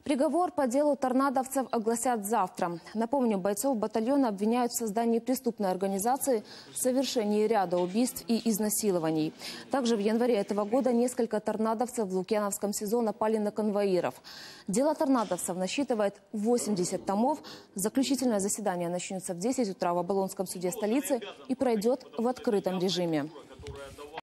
Приговор по делу торнадовцев огласят завтра. Напомню, бойцов батальона обвиняют в создании преступной организации, в совершении ряда убийств и изнасилований. Также в январе этого года несколько торнадовцев в Лукьяновском СИЗО напали на конвоиров. Дело торнадовцев насчитывает 80 томов. Заключительное заседание начнется в 10 утра в Оболонском суде столицы и пройдет в открытом режиме.